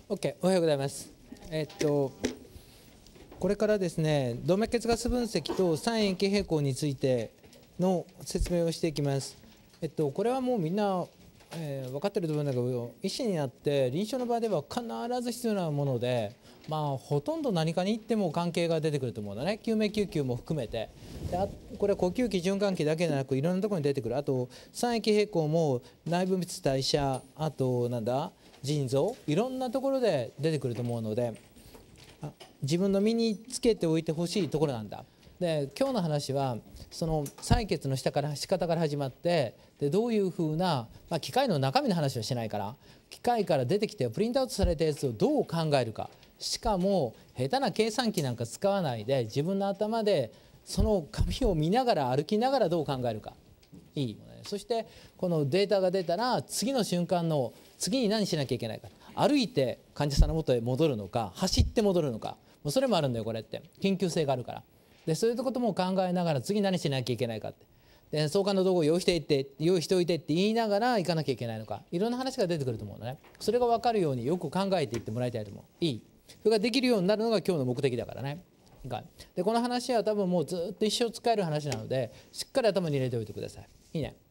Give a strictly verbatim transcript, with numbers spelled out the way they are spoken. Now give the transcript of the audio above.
OK、おはようございます。えっと、これからですね、動脈血ガス分析と三塩基平衡についての説明をしていきます。えっと、これはもうみんな、えー、分かってると思うんだけど、医師になって臨床の場では必ず必要なもので、まあ、ほとんど何かに言っても関係が出てくると思うんだね。救命救急も含めて。であこれは呼吸器、循環器だけでなくいろんなところに出てくる。あと三液平衡も内分泌代謝、あとなんだ腎臓、いろんなところで出てくると思うので、自分の身につけておいてほしいところなんだ。で今日の話はその採血の下から仕方から始まって、でどういうふうな、まあ、機械の中身の話はしないから、機械から出てきてプリントアウトされたやつをどう考えるか、しかも下手な計算機なんか使わないで自分の頭でその紙を見ながら歩きながらどう考えるか、いいものね。そしてこのデータが出たら次の瞬間の次に何しなきゃいけないか、歩いて患者さんの元へ戻るのか走って戻るのか、もうそれもあるんだよこれって、緊急性があるから。でそういうことも考えながら次何しなきゃいけないかって、で相関の道具を用意していって用意しておいてって言いながら行かなきゃいけないのか、いろんな話が出てくると思うのね。それが分かるようによく考えていってもらいたいと思う。いいそれができるようになるのが今日の目的だからね。でこの話は多分もうずっと一生使える話なので、しっかり頭に入れておいてください。いいね。